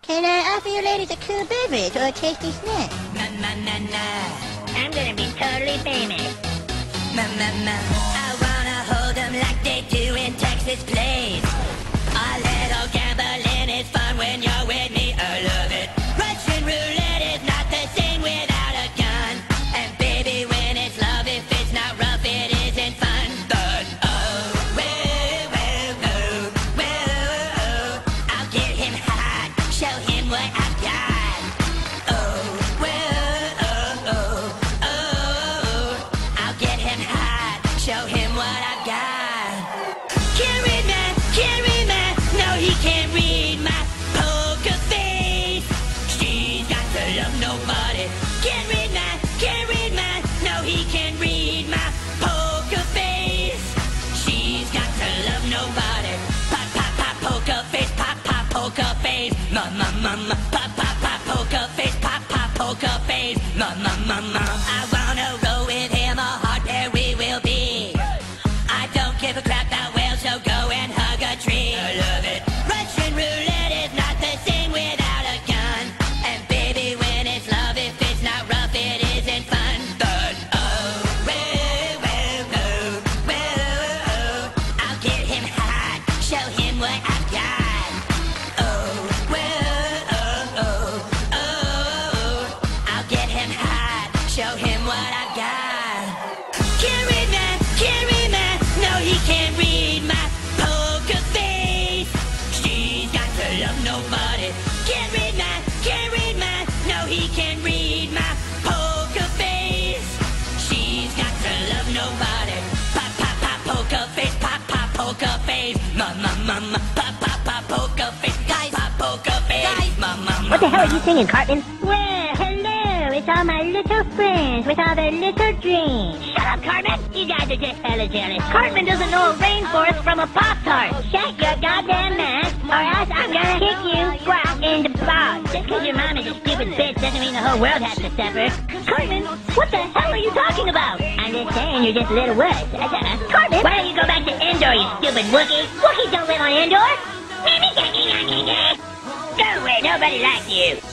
Can I offer you ladies a cool beverage or a tasty snack? I'm gonna be totally famous. I wanna hold them like they do in Texas Plays. A little gambling is fun when you're with me, I love it. Russian roulette is not the same without a gun. And baby, when it's love, if it's not rough, it isn't fun. But I'll get him hot, show him what I've got. I'll get him hot, show him what I've got. Can't read man, no he can't read my poker face. She's got to love nobody. Can't read man, no he can't read my poker face. She's got to love nobody. Pop, pop, pop, poker face, pop, pop, poker face. Ma, pop, pop, pop, poker face, pop, pop, poker face. Ma. I wanna roll with him, a hard pair we will be. I don't give a crap about whales, so go and hug a tree. I love it. Russian roulette is not the same without a gun. And baby, when it's love, if it's not rough, it isn't fun. But I'll get him hot, show him what I've got. I'll get him hot, show him what I've got. Can't read man, no he can't read my poker face. She's got to love nobody. Can't read man, no he can't read my poker face. She's got to love nobody. Pop, pop, pop, poker face, pop, pop, poker face. Ma, pop, pop, pop, poker face, guys, pop, poker face. Ma. What the hell are you singing, Cartman? Well, hello, it's all my little friends with all their little dreams. Shut up, Cartman! You guys are just hella jealous. Cartman doesn't know a rainforest from a Pop-Tart. Shut your goddamn mouth, or else I'm gonna kick you squat in the balls. Just because your mom is a stupid bitch doesn't mean the whole world has to suffer. Cartman, what the hell are you talking about? I'm just saying you're just a little wuss. Cartman, why don't you go back to Endor, you stupid Wookiee? Wookiees don't live on Endor. Go away, nobody likes you.